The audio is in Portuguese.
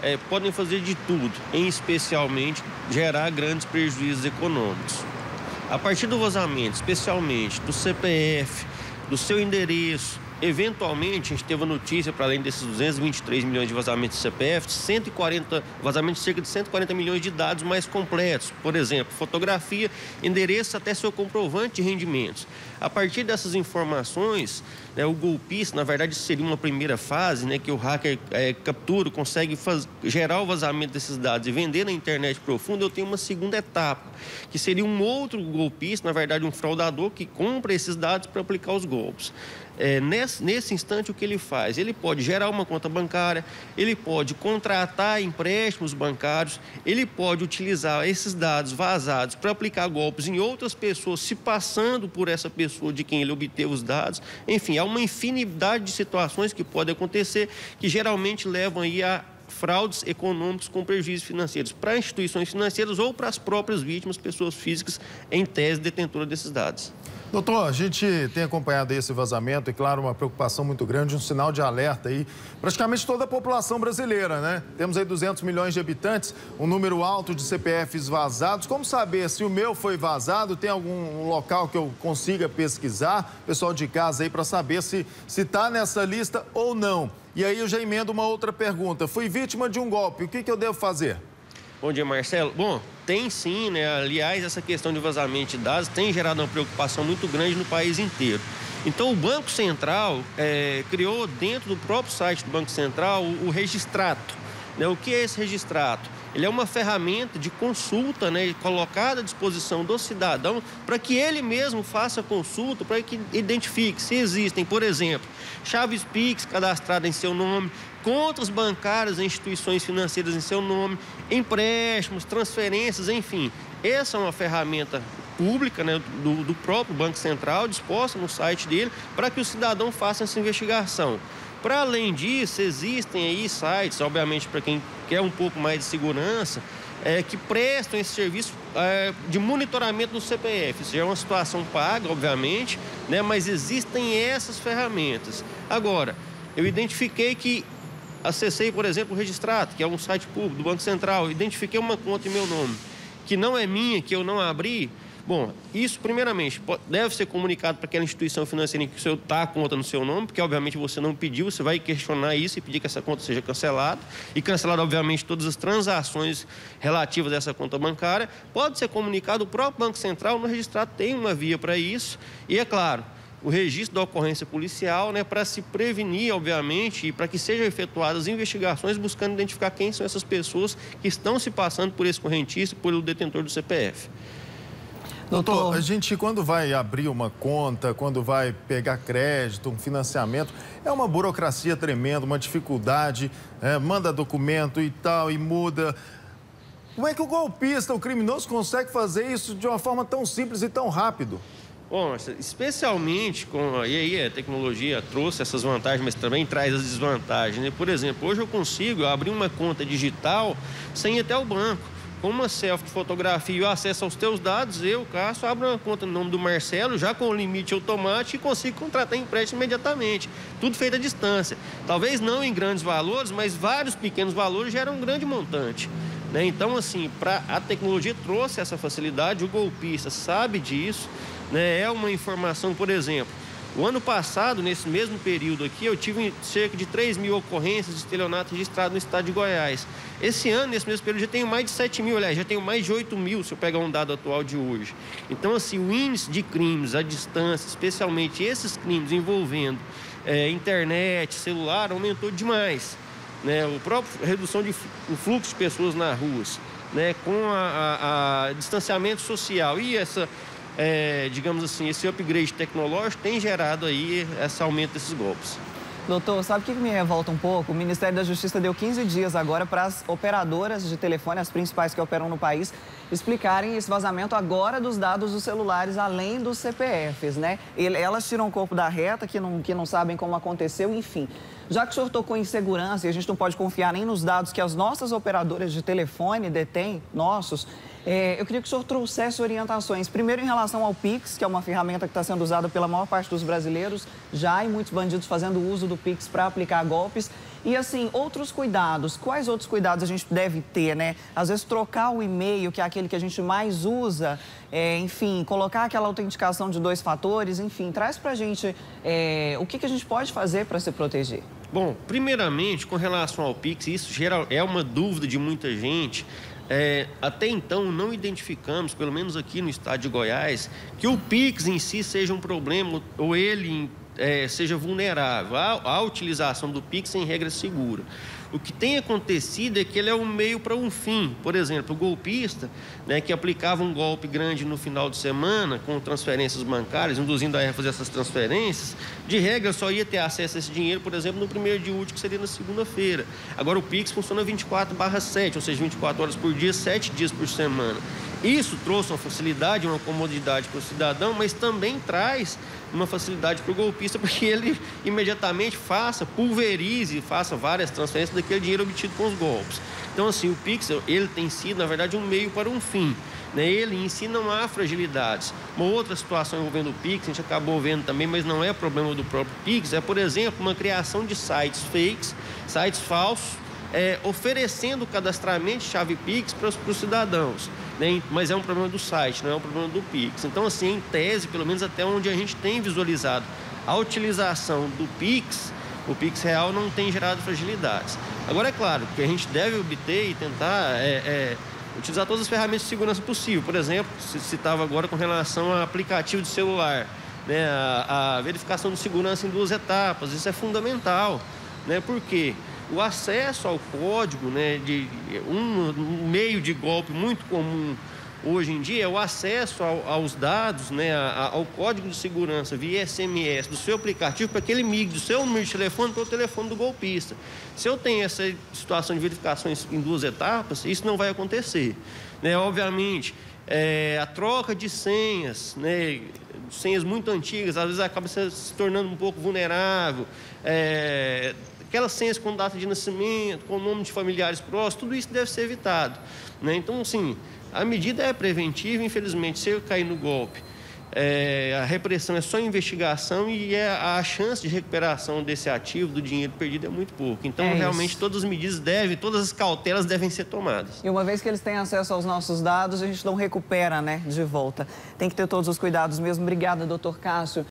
podem fazer de tudo, em especialmente gerar grandes prejuízos econômicos. A partir do vazamento, especialmente do CPF, do seu endereço, eventualmente, a gente teve a notícia, para além desses 223 milhões de vazamentos de CPF, vazamentos de cerca de 140 milhões de dados mais completos. Por exemplo, fotografia, endereço até seu comprovante de rendimentos. A partir dessas informações, o golpista, na verdade, seria uma primeira fase, que o hacker captura, consegue gerar o vazamento desses dados e vender na internet profunda. Eu tenho uma segunda etapa, que seria um outro golpista, na verdade, um fraudador que compra esses dados para aplicar os golpes. Nesse instante, o que ele faz? Ele pode gerar uma conta bancária, ele pode contratar empréstimos bancários, ele pode utilizar esses dados vazados para aplicar golpes em outras pessoas, se passando por essa pessoa de quem ele obteve os dados. Enfim, há uma infinidade de situações que podem acontecer, que geralmente levam aí a fraudes econômicos com prejuízos financeiros para instituições financeiras ou para as próprias vítimas, pessoas físicas, em tese detentora desses dados. Doutor, a gente tem acompanhado esse vazamento e, claro, uma preocupação muito grande, um sinal de alerta aí, praticamente toda a população brasileira, né? Temos aí 200 milhões de habitantes, um número alto de CPFs vazados. Como saber se o meu foi vazado? Tem algum local que eu consiga pesquisar? Pessoal de casa aí, para saber se está nessa lista ou não. E aí eu já emendo uma outra pergunta. Fui vítima de um golpe, o que eu devo fazer? Bom dia, Marcelo. Bom, tem sim, Aliás, essa questão de vazamento de dados tem gerado uma preocupação muito grande no país inteiro. Então, o Banco Central criou dentro do próprio site do Banco Central o Registrato. O que é esse Registrato? Ele é uma ferramenta de consulta, colocada à disposição do cidadão para que ele mesmo faça a consulta, para que identifique se existem, por exemplo, chaves Pix cadastradas em seu nome, contas bancárias em instituições financeiras em seu nome, empréstimos, transferências, enfim. Essa é uma ferramenta pública do próprio Banco Central, disposta no site dele, para que o cidadão faça essa investigação. Para além disso, existem aí sites, obviamente para quem quer um pouco mais de segurança, que prestam esse serviço de monitoramento do CPF. Isso já é uma situação paga, obviamente, mas existem essas ferramentas. Agora, eu identifiquei que acessei, por exemplo, o Registrato, que é um site público do Banco Central, identifiquei uma conta em meu nome, que não é minha, que eu não abri. Bom, isso, primeiramente, deve ser comunicado para aquela instituição financeira em que o senhor está a conta no seu nome, porque, obviamente, você não pediu, você vai questionar isso e pedir que essa conta seja cancelada. E cancelada, obviamente, todas as transações relativas a essa conta bancária. Pode ser comunicado, o próprio Banco Central, no Registrato, tem uma via para isso. E, é claro, o registro da ocorrência policial, para se prevenir, obviamente, e para que sejam efetuadas investigações buscando identificar quem são essas pessoas que estão se passando por esse correntista, pelo detentor do CPF. Doutor, a gente quando vai abrir uma conta, quando vai pegar crédito, um financiamento, é uma burocracia tremenda, uma dificuldade, manda documento e tal, e muda. Como é que o golpista, o criminoso, consegue fazer isso de uma forma tão simples e tão rápido? Bom, especialmente e aí a tecnologia trouxe essas vantagens, mas também traz as desvantagens, Por exemplo, hoje eu consigo abrir uma conta digital sem ir até o banco. Com uma selfie de fotografia e o acesso aos teus dados, eu, Cássio, abro uma conta no nome do Marcelo, já com o limite automático, e consigo contratar empréstimo imediatamente. Tudo feito à distância. Talvez não em grandes valores, mas vários pequenos valores geram um grande montante. Então, assim, a tecnologia trouxe essa facilidade, o golpista sabe disso. É uma informação, por exemplo, o ano passado, nesse mesmo período aqui, eu tive cerca de 3 mil ocorrências de estelionato registrado no estado de Goiás. Esse ano, nesse mesmo período, já tenho mais de 7 mil, aliás, já tenho mais de 8 mil, se eu pegar um dado atual de hoje. Então, assim, o índice de crimes à distância, especialmente esses crimes envolvendo internet, celular, aumentou demais. A própria redução do fluxo de pessoas nas ruas, com a distanciamento social e essa... digamos assim, esse upgrade tecnológico tem gerado aí esse aumento desses golpes. Doutor, sabe o que me revolta um pouco? O Ministério da Justiça deu 15 dias agora para as operadoras de telefone, as principais que operam no país, explicarem esse vazamento agora dos dados dos celulares, além dos CPFs, Elas tiram o corpo da reta, que não sabem como aconteceu, enfim. Já que o senhor tocou em segurança e a gente não pode confiar nem nos dados que as nossas operadoras de telefone detêm, eu queria que o senhor trouxesse orientações. Primeiro, em relação ao Pix, que é uma ferramenta que está sendo usada pela maior parte dos brasileiros, já e muitos bandidos fazendo uso do Pix para aplicar golpes. E assim, outros cuidados, quais outros cuidados a gente deve ter, né? Às vezes trocar o e-mail, que é aquele que a gente mais usa, enfim, colocar aquela autenticação de 2 fatores, enfim, traz pra gente o que a gente pode fazer para se proteger. Bom, primeiramente, com relação ao Pix, isso é uma dúvida de muita gente. Até então, não identificamos, pelo menos aqui no estado de Goiás, que o Pix em si seja um problema ou ele seja vulnerável à utilização do Pix sem regra segura. O que tem acontecido é que ele é um meio para um fim. Por exemplo, o golpista, né, que aplicava um golpe grande no final de semana com transferências bancárias, induzindo a fazer essas transferências, de regra só ia ter acesso a esse dinheiro, por exemplo, no primeiro dia útil, que seria na segunda-feira. Agora o Pix funciona 24/7, ou seja, 24 horas por dia, 7 dias por semana. Isso trouxe uma facilidade, uma comodidade para o cidadão, mas também traz uma facilidade para o golpista, porque ele imediatamente pulverize, faça várias transferências daquele dinheiro obtido com os golpes. Então, assim, o Pix, ele tem sido, na verdade, um meio para um fim, né? Ele em si não há fragilidades. Uma outra situação envolvendo o Pix, a gente acabou vendo também, mas não é problema do próprio Pix, é, por exemplo, uma criação de sites fakes, sites falsos, oferecendo cadastramento de chave Pix para os cidadãos, né? Mas é um problema do site, não é um problema do Pix. Então, assim, em tese, pelo menos até onde a gente tem visualizado a utilização do Pix, o Pix real não tem gerado fragilidades. Agora, é claro, que a gente deve obter e tentar utilizar todas as ferramentas de segurança possível. Por exemplo, se citava agora com relação a aplicativo de celular, né? A verificação de segurança em 2 etapas, isso é fundamental, né? Por quê? O acesso ao código, né, de um meio de golpe muito comum hoje em dia é o acesso aos dados, né, ao código de segurança via SMS do seu aplicativo para que ele migre do seu número de telefone para o telefone do golpista. Se eu tenho essa situação de verificações em 2 etapas, isso não vai acontecer, né? Obviamente, a troca de senhas, né, senhas muito antigas, às vezes acaba se tornando um pouco vulnerável. Aquelas senhas com data de nascimento, com nome de familiares próximos, tudo isso deve ser evitado, né? Então, assim, a medida é preventiva, infelizmente, se eu cair no golpe, a repressão é só investigação e a chance de recuperação desse ativo, do dinheiro perdido, é muito pouco. Então, realmente, todas as medidas todas as cautelas devem ser tomadas. E uma vez que eles têm acesso aos nossos dados, a gente não recupera, né, de volta. Tem que ter todos os cuidados mesmo. Obrigada, doutor Cássio.